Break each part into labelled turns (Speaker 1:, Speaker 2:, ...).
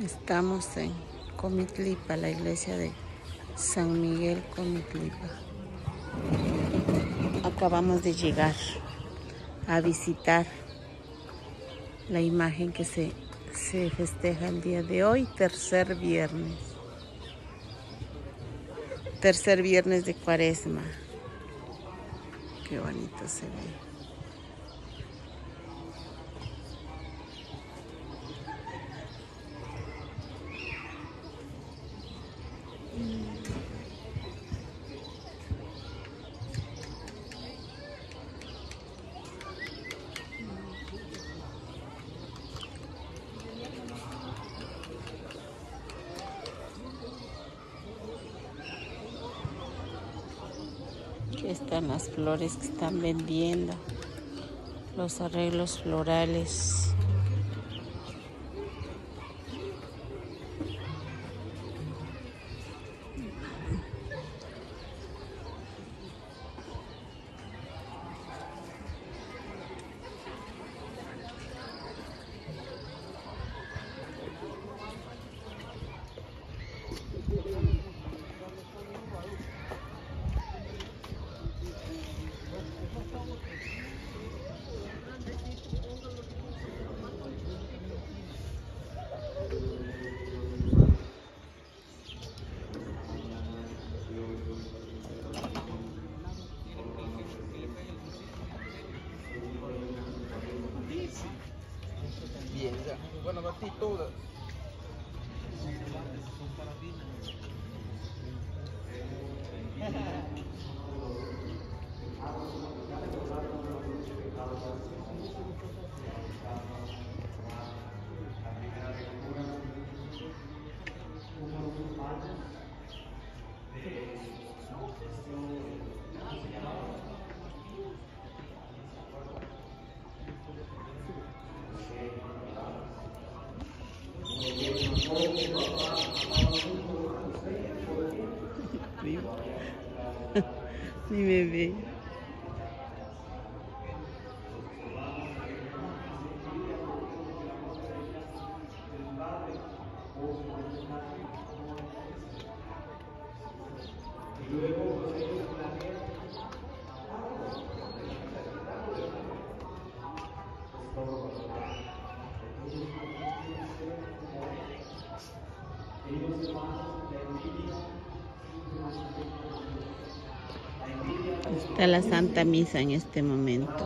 Speaker 1: Estamos en Comitlipa, la iglesia de San Miguel Comitlipa. Acabamos de llegar a visitar la imagen que se festeja el día de hoy, tercer viernes de Cuaresma. Qué bonito se ve. Aquí están las flores que están vendiendo, los arreglos florales.
Speaker 2: Bueno, batí todas.
Speaker 1: Mi bebé. Está la Santa Misa en este momento.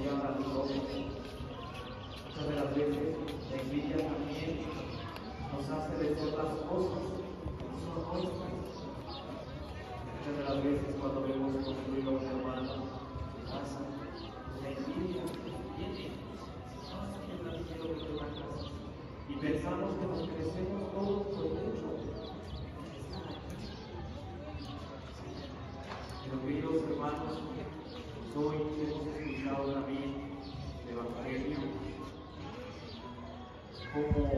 Speaker 2: Muchas de las veces la envidia también nos hace desear las cosas que no son nuestras. Muchas de las veces cuando vemos construir a un hermano en su casa, la envidia viene, no sé quién la quiero de una casa, y pensamos que nos merecemos todo por el hecho de estar aquí. Pero queridos hermanos, hoy hemos escuchado también el Evangelio como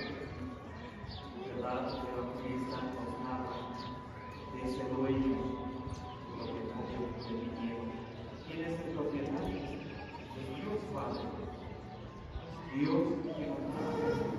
Speaker 2: verdad el evangelista nos narra de ese dueño propietario del viñedo. ¿Quién es el propietario? El Dios Padre. Dios que nos da.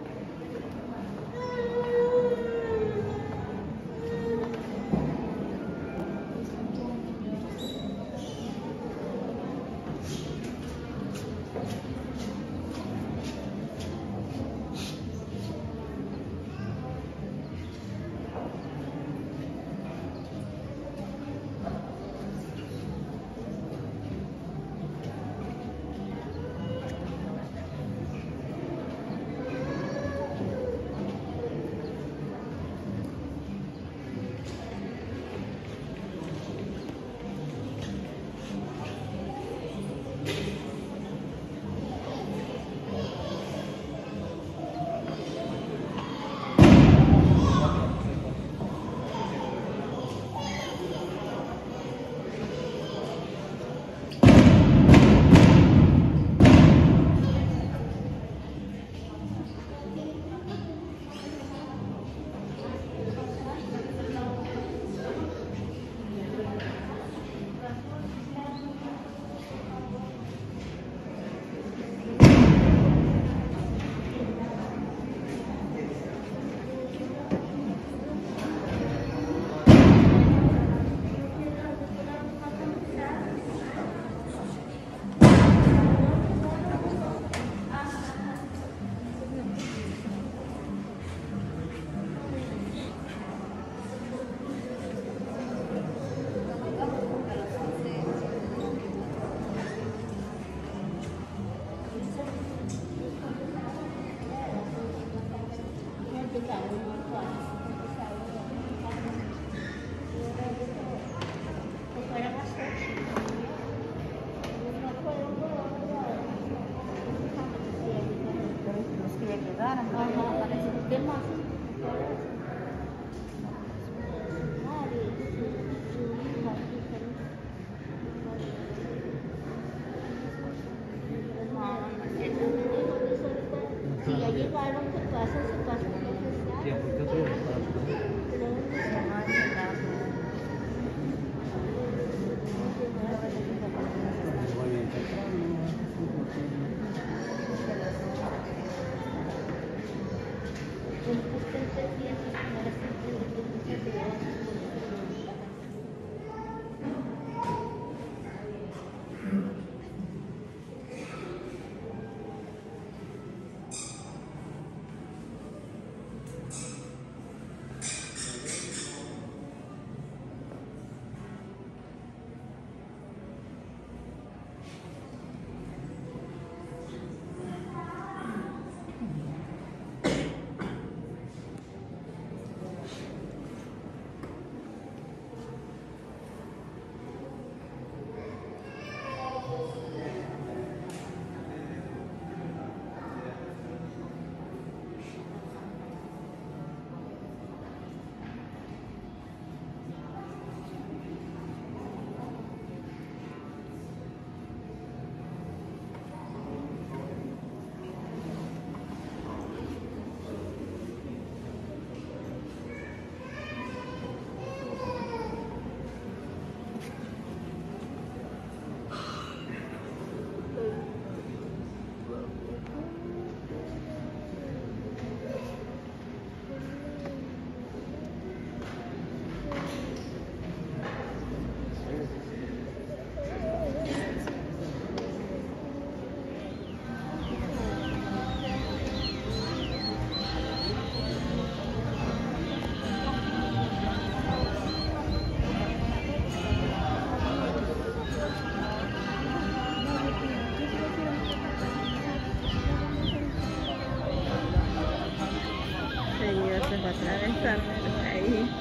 Speaker 1: atravesar por ahí.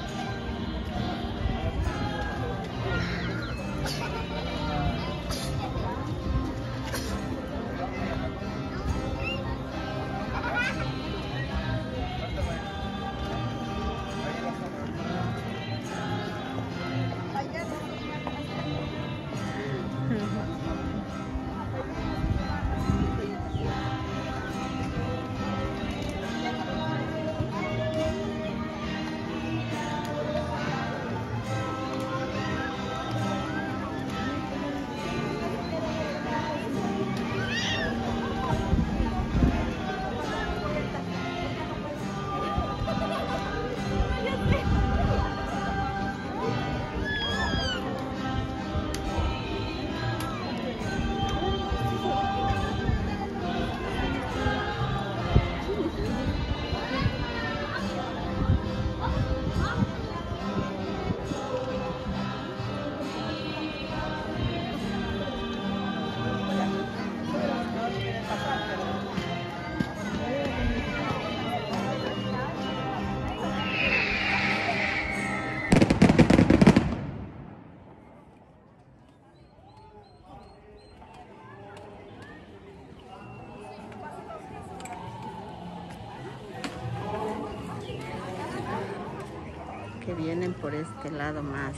Speaker 1: Que vienen por este lado más.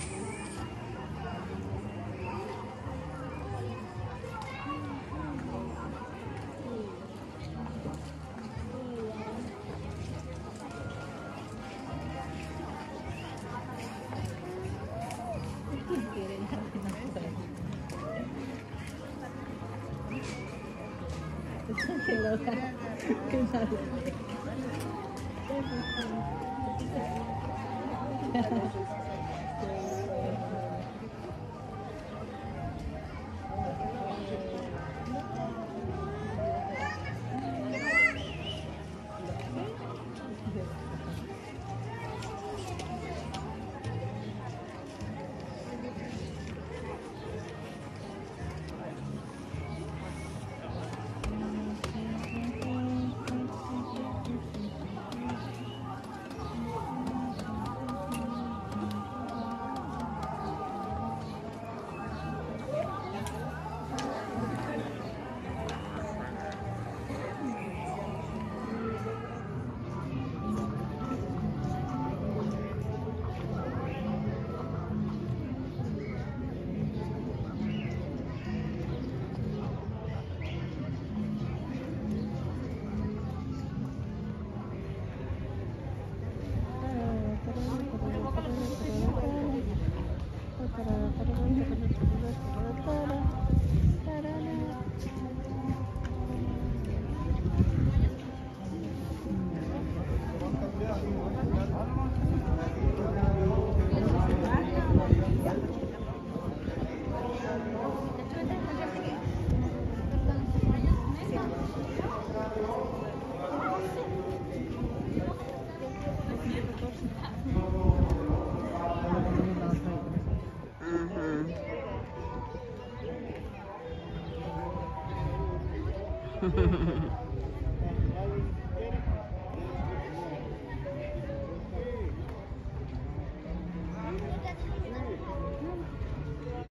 Speaker 1: Qué loca. Qué padre.